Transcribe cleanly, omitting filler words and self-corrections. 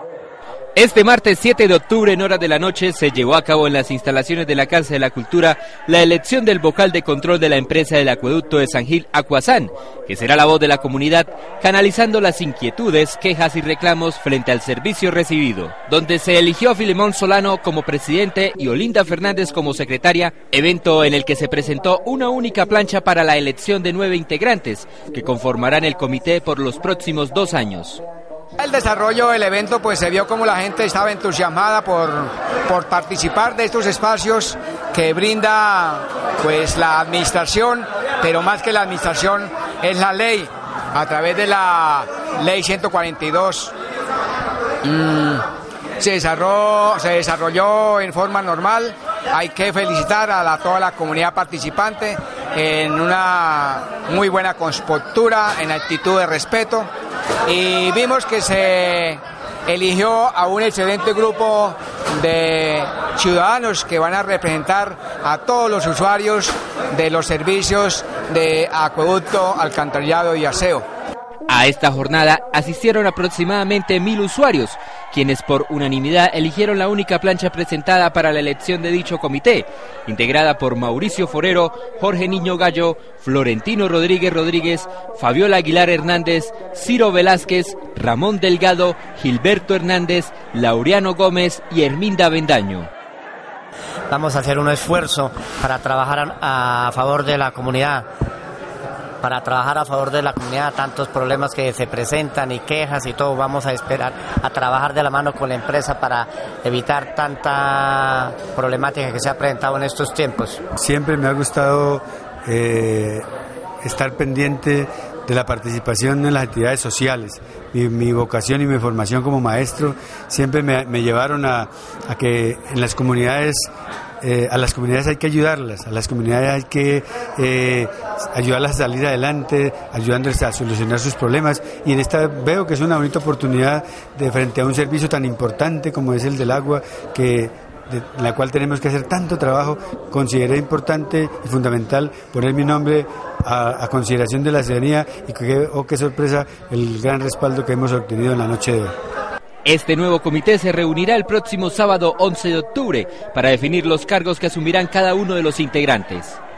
Este martes 7 de octubre en horas de la noche se llevó a cabo en las instalaciones de la Casa de la Cultura la elección del vocal de control de la empresa del acueducto de San Gil, Acuasan, que será la voz de la comunidad canalizando las inquietudes, quejas y reclamos frente al servicio recibido, donde se eligió a Filemón Solano como presidente y Olinda Fernández como secretaria, evento en el que se presentó una única plancha para la elección de 9 integrantes que conformarán el comité por los próximos 2 años. El desarrollo del evento pues se vio como la gente estaba entusiasmada por participar de estos espacios que brinda pues la administración, pero más que la administración es la ley, a través de la ley 142. Se desarrolló en forma normal. Hay que felicitar a toda la comunidad participante en una muy buena compostura, en actitud de respeto, y vimos que se eligió a un excelente grupo de ciudadanos que van a representar a todos los usuarios de los servicios de acueducto, alcantarillado y aseo. A esta jornada asistieron aproximadamente 1000 usuarios, quienes por unanimidad eligieron la única plancha presentada para la elección de dicho comité, integrada por Mauricio Forero, Jorge Niño Gallo, Florentino Rodríguez, Fabiola Aguilar Hernández, Ciro Velázquez, Ramón Delgado, Gilberto Hernández, Laureano Gómez y Herminda Bendaño. Vamos a hacer un esfuerzo para trabajar a favor de la comunidad. Tantos problemas que se presentan y quejas y todo, vamos a esperar a trabajar de la mano con la empresa para evitar tanta problemática que se ha presentado en estos tiempos. Siempre me ha gustado estar pendiente de la participación en las actividades sociales. Mi vocación y mi formación como maestro siempre me llevaron a que en las comunidades, a las comunidades hay que ayudarlas, a las comunidades hay que ayudarlas a salir adelante, ayudándoles a solucionar sus problemas, y en esta veo que es una bonita oportunidad de frente a un servicio tan importante como es el del agua, en la cual tenemos que hacer tanto trabajo. Consideré importante y fundamental poner mi nombre a consideración de la ciudadanía, y qué sorpresa el gran respaldo que hemos obtenido en la noche de hoy. Este nuevo comité se reunirá el próximo sábado 11 de octubre para definir los cargos que asumirán cada uno de los integrantes.